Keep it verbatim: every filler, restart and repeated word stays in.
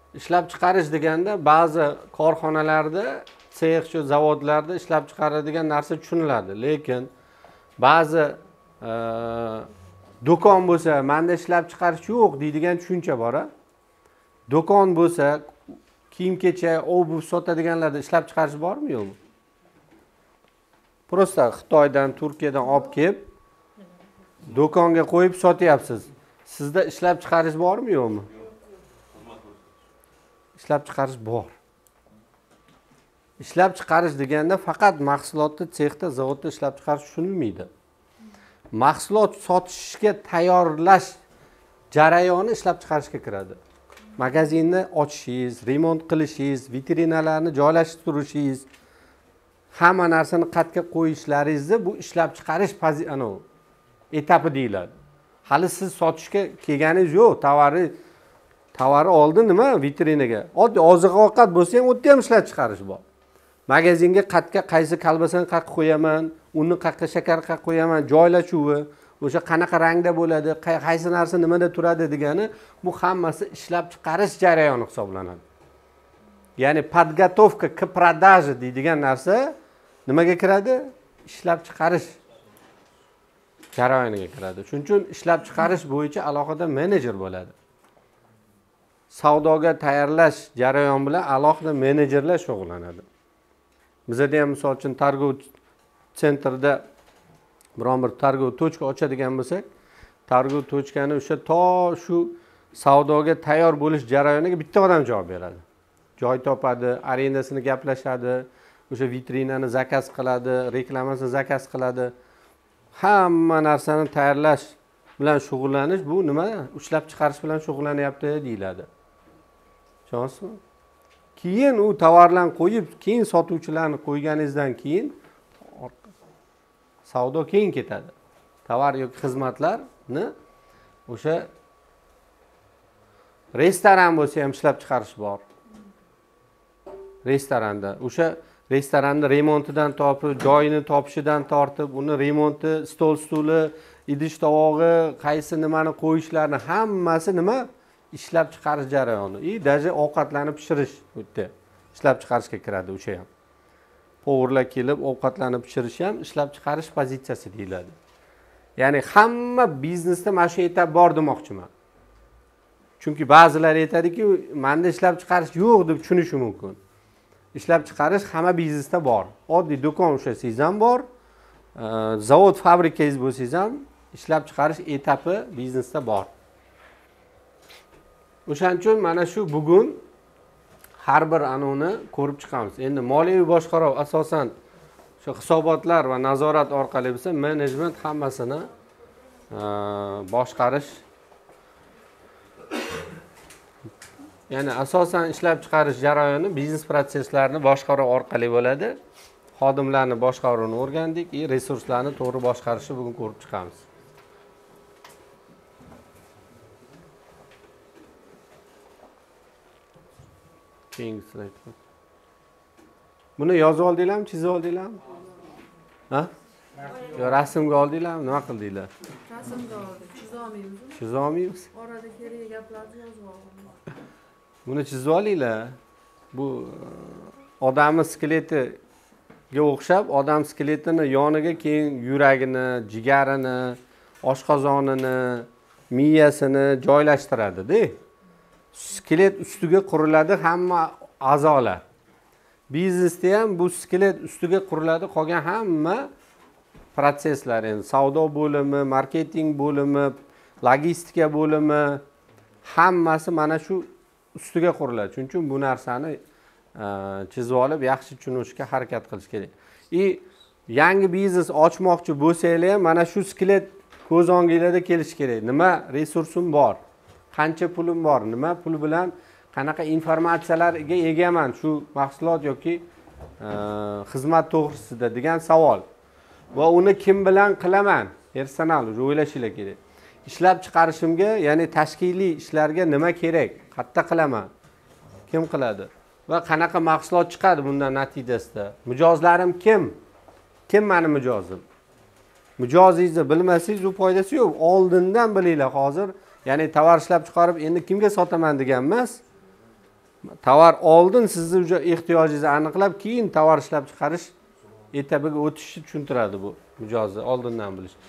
ishlab chiqarish deganda ba'zi korxonalarda, sex shu zavodlarda ishlab chiqaradigan narsa tushuniladi. Lekin ba'zi do'kon bo'lsa, menda ishlab chiqarish yo'q deydigan tushuncha bor. Do'kon bo'lsa, kiyim-kechak, obuv sotadiganlarda ishlab chiqarish bormi, yo'qmi? Prosta Xitoydan, Turkiyadan olib kelib, do'konga qo'yib sotyapsiz. Sizda ishlab chiqarish bormi, yo'qmi? Ishlab chiqarish bor. Ishlab chiqarish deganda faqat mahsulotni sexda, zavodda ishlab chiqarish tushunilmaydi. Mahsulot sotishga tayyorlash jarayoni ishlab chiqarishga kiradi. Magazinni ochishingiz, remont qilishingiz, vitrinalarni joylashtirishingiz, hamma narsani qatga qo'yishlaringizni bu ishlab chiqarish etapi deyiladi. Hali siz sotishga kelganingiz yo'q, tovari tovari oldi nima vitrinaga. Oddiy oziq-ovqat bo'lsa ham o'tda ham ishlab chiqarish bor. Magazinga qatga qaysi kolbasani qayerga qo'yaman, unni qayerga shakar qayerga qo'yaman, joylashuvi, o'sha qanaqa rangda bo'ladi, qaysi narsa nimada turadi degani, bu hammasi ishlab chiqarish jarayoni hisoblanadi. Ya'ni podgotovka к продаже deydigan narsa nimaga kiradi? Ishlab chiqarish jarayoniga kiradi. Shuning uchun ishlab chiqarish bo'yicha alohida menejer bo'ladi. Savdoga tayyorlash jarayoni bilan alohida menejerlar shug'ullanadi. Bizda ham misol uchun targ'ov sentrda biron bir targ'ov tochka ochadigan bo'lsak, targ'ov tochkani o'sha to shu savdoga tayyor bo'lish jarayoniga bitta odam javob beradi. Joy topadi, arendasini gaplashadi, o'sha vitrinani zakaz qiladi, reklamasini zakaz qiladi. Hamma narsani tayyorlash bilan shug'ullanish bu nima? Ishlab chiqarish bilan shug'ullanyapti deyiladi. Tushunasizmi? Keyin u tovarlarni qo'yib, keyin sotuvchilarni qo'yganingizdan keyin savdo keyin ketadi. Tovar yoki xizmatlarni o'sha restoran bo'lsa ham ishlab chiqarish bor. Restoranda o'sha restoranni remontidan tortib, joyini topishidan tortib, uni remonti, stol stuli, idish tovog'i, qaysi nimani qo'yishlarini hammasi nima? Ishlab chiqarish jarayoni. I даже ovqatlarni pishirish bu yerda ishlab chiqarishga kiradi o'sha ham. Povurlar kelib ovqatlarni pishirish ham ishlab chiqarish pozitsiyasi deyiladi. Ya'ni hamma biznesda mana shu etap bor demoqchiman. Chunki ba'zilar aytadiki, menda ishlab chiqarish yo'q deb tushunishi mumkin. Ishlab chiqarish hamma biznesda bor. Oddiy do'kon ushlasangiz ham bor, zavod, fabrikangiz bo'lsangiz ham ishlab chiqarish etapi biznesda bor. O'shaning uchun mana shu bugun har bir anoni ko'rib chiqamiz. Endi moliyaviy boshqaruv asosan shu hisobotlar va nazorat orqali bo'lsa, menejment hammasini boshqarish, ya'ni asosan ishlab chiqarish jarayoni biznes prosesslarini boshqaruv orqali bo'ladi. Xodimlarni boshqaruvini o'rgandik, resurslarni to'g'ri boshqarishni bugun ko'rib chiqamiz. Buni yozib oldinglarmi, chizib oldinglarmi? Ha? Yo, rasmga oldinglarmi, nima qildinglar? Rasmga oldik, chiza olmaymiz. Chiza olmaymiz? Orada kerak gaplarni yozib oldim. Buni chizib olinglar. Bu odamning skeletiga o'xshab, odam skeletini yoniga keyin yuragini, jigarini, oshqozonini, miyasini joylashtiradi-da. Skelet ustiga quriladi hamma a'zolar. Biznesda ham bu skelet ustiga quriladi qolgan hamma proseslar, endi savdo bo'limi, marketing bo'limi, logistika bo'limi hammasi mana shu ustiga quriladi. Shuning uchun bu narsani chizib olib yaxshi tushunishga harakat qilish kerak. I yangi biznes ochmoqchi bo'lsanglar ham mana shu skelet ko'z o'ngingizda kelish kerak. Nima resursim bor? Qancha pulim bor? Nima pul bilan qanaqa informatsiyalarga egaman shu mahsulot yoki xizmat to'g'risida degan savol. Va uni kim bilan qilaman? Personal o'ylashinglar kerak. Ishlab chiqarishimga, ya'ni tashkiliy ishlarga nima kerak? Qayerda qilaman? Kim qiladi? Va qanaqa mahsulot chiqadi bundan natijasida? Mijozlarim kim? Kim meni mijozim? Mijozingizni bilmasangiz u foydasi yo'q. Oldindan bilinglar hozir. Ya'ni tovar ishlab chiqarib endi kimga sotaman degan emas. tovar oldin sizni уже ehtiyogingizni aniqlab, keyin tovar ishlab chiqarish etabiga o'tishni tushuntiradi bu mijozni oldindan bilish.